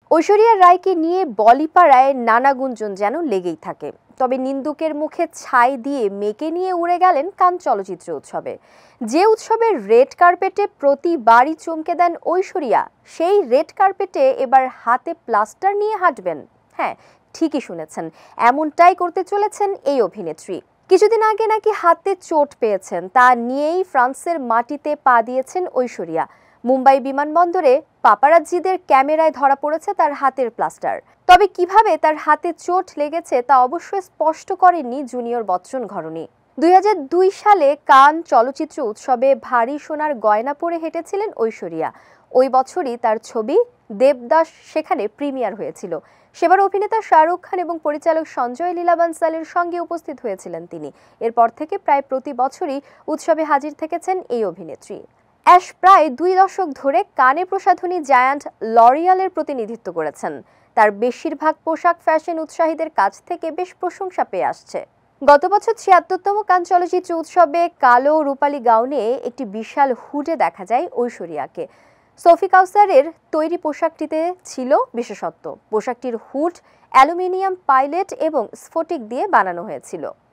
ঐশ্বরিয়া রায়কে নিয়ে বলিপাড়ায় নানা গুঞ্জন যেন লেগেই থাকে। তবে নিন্দুকের মুখে ছাই দিয়ে মেয়েকে নিয়ে উড়ে গেলেন কান চলচ্চিত্র উৎসবে। যে উৎসবের রেড কার্পেটে প্রতিবারই চমকে দেন ঐশ্বরিয়া, সেই রেড কার্পেটে এবার হাতে প্লাস্টার নিয়ে হাঁটবেন। হ্যাঁ, ঠিকই শুনেছেন, এমনটাই করতে চলেছেন এই অভিনেত্রী। কিছুদিন আগে নাকি হাতে চোট পেয়েছেন, তা নিয়েই ফ্রান্সের মাটিতে পা দিয়েছেন ঐশ্বরিয়া। মুম্বাই বিমানবন্দরে পাপারাজ্জিদের ক্যামেরায় ধরা পড়েছে তার হাতের প্লাস্টার। তবে কিভাবে তার হাতে চোট লেগেছে তা অবশ্যই স্পষ্ট করেননি জুনিয়র বচ্চন ঘরণী। 2002 সালে কান চলচ্চিত্র উৎসবে ভারী সোনার গয়না পরে হেঁটেছিলেন ঐশ্বরিয়া। ওই বছরই তার ছবি দেবদাস সেখানে প্রিমিয়ার হয়েছিল। সেবার অভিনেতা শাহরুখ খান এবং পরিচালক সঞ্জয় লীলা বানসালের সঙ্গে উপস্থিত হয়েছিলেন তিনি। এরপর থেকে প্রায় প্রতি বছরই উৎসবে হাজির থেকেছেন এই অভিনেত্রী। অ্যাশ প্রায় 2 দশক ধরে কানে প্রসাধনী জায়ান্ট লরিয়ালের প্রতিনিধিত্ব করেছেন। তার বেশিরভাগ পোশাক ফ্যাশন উৎসাহীদের কাছ থেকে বেশ প্রশংসা পেয়ে আসছে। গত বছর 76তম কান চলচ্চিত্র উৎসবে কালো রূপালী গাউনে একটি বিশাল হুডে দেখা যায় ঐশ্বরিয়াকে। সোফি কাউসারের তৈরি পোশাকটিতে ছিল বিশেষত্ব। পোশাকটির হুড অ্যালুমিনিয়াম পাইলেট এবং স্ফটিক দিয়ে বানানো হয়েছিল।